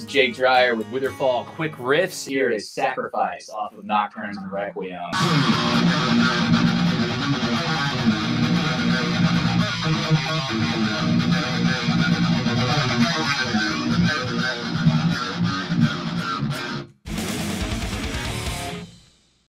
Jake Dreyer with Witherfall Kwik Riffs. Here is Sacrifice off of Nocturnes and Requiem.